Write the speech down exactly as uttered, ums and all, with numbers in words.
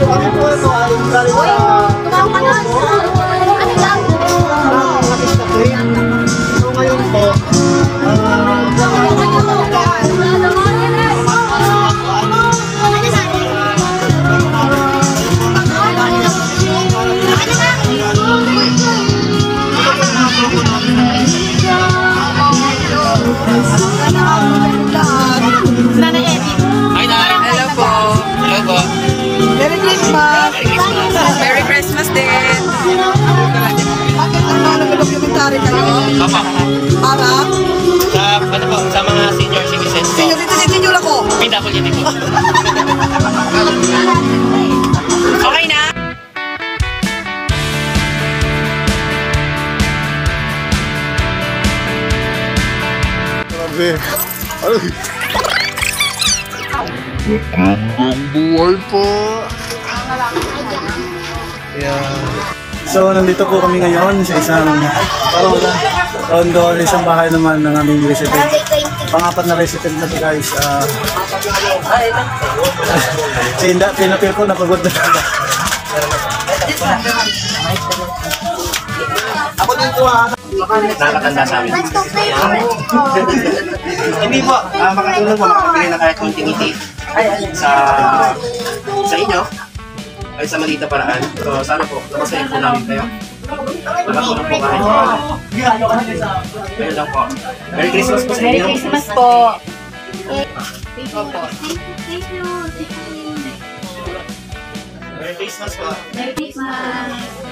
Kami po ito ay galing sa... Tumawag ka nun! Ano lang? Kapit na clean. So ngayon po, Nanay Edith. Hi, Nay. Hello po. Hello po. Merry Christmas! Merry Christmas din. Bakit ang mga nag-documentary kayo? Papa. Para? Sa, ano po, sa mga senior citizens po. Senior citizen yun ako! P W D po. Okay na? Grabe. Ano? Magandang buhay po. Yeah. So, nandito po kami ngayon sa isang parang wala. Tondo, isang bahay naman ng aming resident. Pangapat na resident na to guys. Uh, si Inda, pinapil ko, napagod na talaga. Ako dito ah. Nakakatanda sa amin. Hindi po, uh, makatulong po, makakabili na kahit konti-unti sa sa inyo ay sa maliit na paraan. So sana po, napasayin po namin kayo. Nakatulong po kahit pa. Ganyan lang po. Merry Christmas po sa inyo. Merry Christmas po. Opo. Thank you. Merry Christmas po. Merry Christmas.